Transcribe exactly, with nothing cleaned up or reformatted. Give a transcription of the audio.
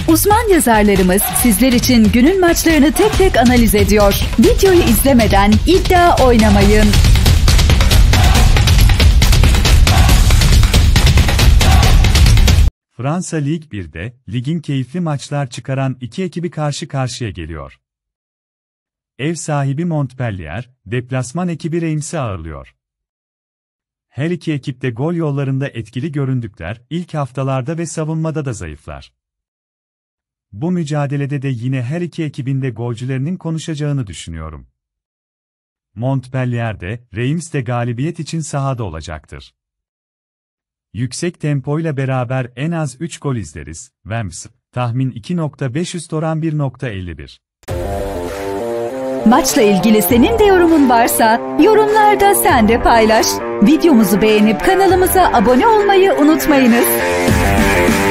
Uzman yazarlarımız sizler için günün maçlarını tek tek analiz ediyor. Videoyu izlemeden iddia oynamayın. Fransa Lig bir'de, ligin keyifli maçlar çıkaran iki ekibi karşı karşıya geliyor. Ev sahibi Montpellier, deplasman ekibi Reims'i ağırlıyor. Her iki ekip de gol yollarında etkili göründükler, ilk haftalarda ve savunmada da zayıflar. Bu mücadelede de yine her iki ekibin de golcülerinin konuşacağını düşünüyorum. Montpellier de, Reims de galibiyet için sahada olacaktır. Yüksek tempoyla beraber en az üç gol izleriz. Reims, tahmin iki nokta beş üst oran bir nokta elli bir. Maçla ilgili senin de yorumun varsa, yorumlarda sen de paylaş. Videomuzu beğenip kanalımıza abone olmayı unutmayınız.